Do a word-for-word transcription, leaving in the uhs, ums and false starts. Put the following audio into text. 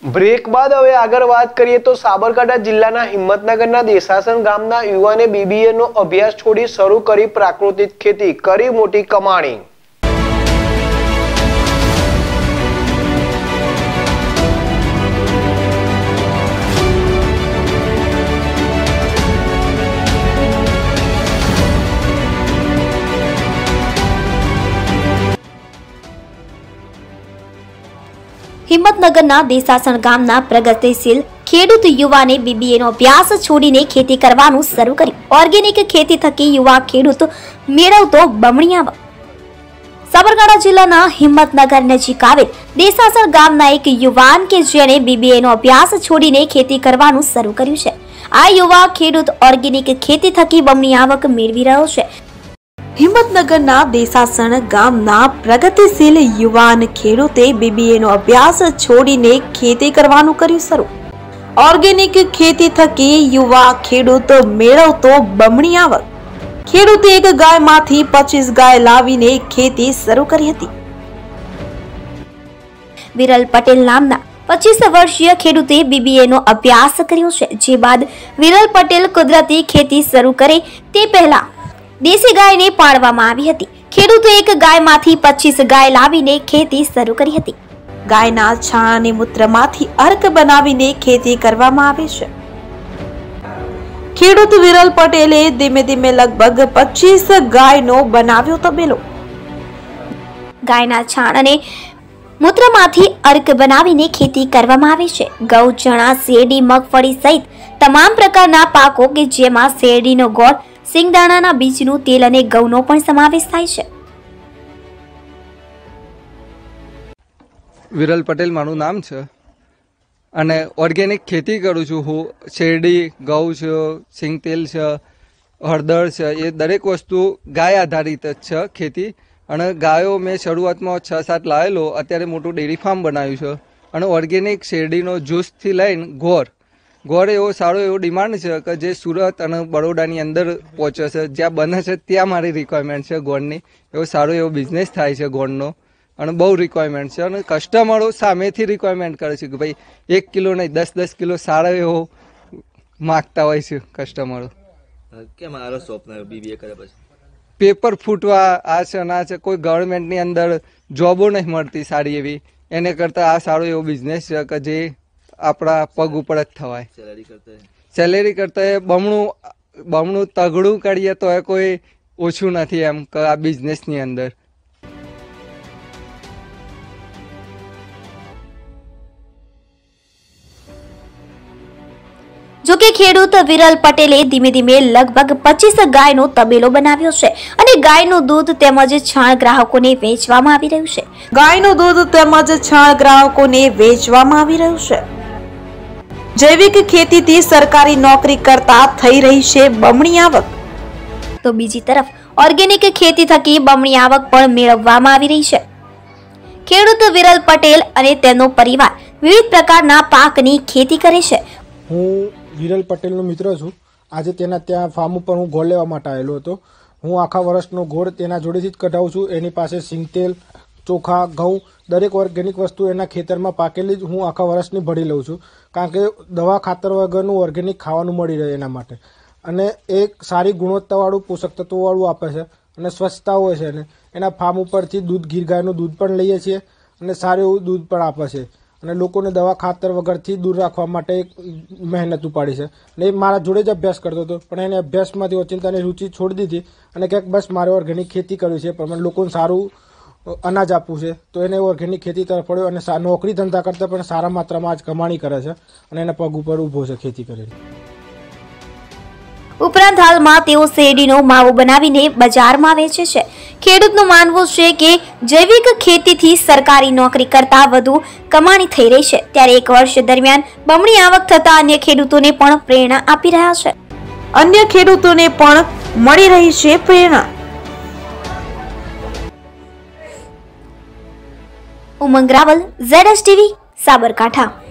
Break બાદ હવે આગળ વાત કરીએ તો સાબરકાંઠા જિલ્લાના હિંમતનગરના દેસાસણ ગામના યુવાને બીબીએ નો અભ્યાસ છોડી શરૂ કરી પ્રાકૃતિક ખેતી, કરી મોટી કમાણી। હિંમતનગરના દેસાસણ ગામના પ્રગતિશીલ ખેડૂત યુવાને બીબીએ નો અભ્યાસ છોડીને ખેતી કરવાનું શરૂ કર્યું। ઓર્ગેનિક ખેતી થકી યુવા ખેડૂત મેળવતો બમણી આવક। સાબરકાંઠા જિલ્લાના હિંમતનગર નજીક આવેલ દેસાસણ ગામના એક યુવાન કે જેણે બીબીએ નો અભ્યાસ છોડીને ખેતી કરવાનું શરૂ કર્યું છે। આ યુવા ખેડૂત ઓર્ગેનિક ખેતી થકી બમણી આવક મેળવી રહ્યો છે। હિંમતનગરના દેસાસણ ગામના પ્રગતિશીલ યુવાન ખેડૂતે બીબીએ નો અભ્યાસ છોડીને ખેતી કરવાનું કર્યું શરૂ। ઓર્ગેનિક ખેતી થકી યુવા ખેડૂત મેળવતો બમણી આવક। ખેડૂતે એક ગાયમાંથી પચીસ ગાય લાવીને ખેતી શરૂ કરી હતી। વિરલ પટેલ નામના પચીસ વર્ષીય ખેડૂતે બીબીએ નો અભ્યાસ કર્યો છે, જે બાદ વિરલ પટેલ કુદરતી ખેતી શરૂ કરે તે પહેલા દેશી ગાયને પાળવામાં આવી હતી। ખેડૂતો એક ગાયમાંથી પચીસ ગાય લાવીને ખેતી શરૂ કરી હતી। ગાયના છાણ અને મૂત્રમાંથી અર્ક બનાવીને ખેતી કરવામાં આવે છે। ખેડૂત વિરલ પટેલે ધીમે ધીમે લગભગ પચીસ ગાયનો બનાવ્યો તબેલો। ગાયના છાણ અને મૂત્રમાંથી અર્ક બનાવીને ખેતી કરવામાં આવે છે। ઘઉં, ચણા, શેરડી, મગફળી સહિત તમામ પ્રકારના પાકો કે જેમાં શેરડીનો ગોળ, સિંગદાણાના બીજનું તેલ અને ઘઉંનો પણ સમાવેશ થાય છે। વિરલ પટેલ મારું નામ છે અને ઓર્ગેનિક ખેતી કરું છું હું। શેરડી, ઘઉં છે, સિંગ તેલ છે, હળદર છે, એ દરેક વસ્તુ ગાય આધારિત જ છે ખેતી। અને ગાયો મેં શરૂઆતમાં છ સાત લાવેલો, અત્યારે મોટું ડેરી ફાર્મ બનાવ્યું છે। અને ઓર્ગેનિક શેરડીનો જ્યુસથી લઈને ગોળ ગોળ એવો સારો એવો ડિમાન્ડ છે કે જે સુરત અને બરોડાની અંદર પહોંચે છે। જ્યાં બને છે ત્યાં મારી રિક્વાયરમેન્ટ છે ગોળની। એવો સારો એવો બિઝનેસ થાય છે ગોળનો અને બહુ રિક્વાયરમેન્ટ છે। અને કસ્ટમરો સામેથી રિક્વાયરમેન્ટ કરે છે કે ભાઈ એક કિલો નહીં દસ દસ કિલો સારો એવો માગતા હોય છે કસ્ટમરો। કેમ આરો શોપ ના બીબીએ કરે પછી પેપર ફૂટવા આ છે ના છે, કોઈ ગવર્મેન્ટની અંદર જોબો નહીં મળતી સારી એવી, એને કરતાં આ સારો એવો બિઝનેસ છે કે જે આપણા પગ ઉપર જ થવાય। સેલેરી કરતા સેલેરી કરતા બમણું બમણું તગડું કરીએ તો એ કોઈ ઓછું નથી એમ કે આ બિઝનેસની અંદર। જોકે ખેડૂત વિરલ પટેલે ધીમે ધીમે લગભગ પચીસ ગાયનો તબેલો બનાવ્યો છે અને ગાયનું દૂધ તેમજ છાણ ગ્રાહકોને વેચવામાં આવી રહ્યું છે। ગાયનું દૂધ તેમજ છાણ ગ્રાહકોને વેચવામાં આવી રહ્યું છે। જૈવિક ખેતીથી સરકારી નોકરી કરતા થઈ રહી છે બમણી આવક, તો બીજી તરફ ઓર્ગેનિક ખેતી થકી બમણી આવક પણ મેળવવામાં આવી રહી છે। ખેડૂત વિરલ પટેલ અને તેનો પરિવાર વિવિધ પ્રકારના પાકની ખેતી કરે છે। હું વિરલ પટેલનો મિત્ર છું। આજે તેના ત્યાં ફાર્મ ઉપર હું ગોળ લેવા માટે આવેલો હતો। હું આખા વર્ષનો ગોળ તેના જોડેથી જ કઢાવું છું। એની પાસે સિંગતેલ, ચોખા, ઘઉં દરેક ઓર્ગેનિક વસ્તુ એના ખેતરમાં પાકેલી જ હું આખા વર્ષની ભરી લઉં છું, કારણ કે દવા ખાતર વગરનું ઓર્ગેનિક ખાવાનું મળી રહે એના માટે। અને એ સારી ગુણવત્તાવાળું પોષક તત્વોવાળું આપે છે અને સ્વચ્છતા હોય છે। અને એના ફાર્મ ઉપરથી દૂધ, ગીર ગાયનું દૂધ પણ લઈએ છીએ અને સારું એવું દૂધ પણ આપે છે અને લોકોને દવા ખાતર વગરથી દૂર રાખવા માટે મહેનત ઉપાડી છે। અને એ મારા જોડે જ અભ્યાસ કરતો હતો, પણ એને અભ્યાસમાંથી ઓચિંતાની રુચિ છોડી દીધી અને ક્યાંક બસ મારે ઓર્ગેનિક ખેતી કરવી છે, પણ મને લોકોને સારું અનાજ આપવું છે, તો એને ઓર્ગેનિક ખેતી તરફ પડ્યો અને નોકરી ધંધા કરતાં પણ સારા માત્રામાં આજ કમાણી કરે છે અને એના પગ ઉપર ઊભો છે ખેતી કરીને। ઉપરાંત હાલમાં તેઓ શેરડીનો માવો બનાવીને બજારમાં વેચે છે। ખેડૂતનું માનવું છે કે જૈવિક ખેતીથી સરકારી નોકરી કરતા વધુ કમાણી થઈ રહી છે, ત્યારે એક વર્ષ દરમિયાન બમણી આવક થતા અન્ય ખેડૂતોને પણ પ્રેરણા આપી રહ્યા છે। અન્ય ખેડૂતોને પણ મળી રહી છે પ્રેરણા। Umang Raval, Z S TV, Sabarkantha.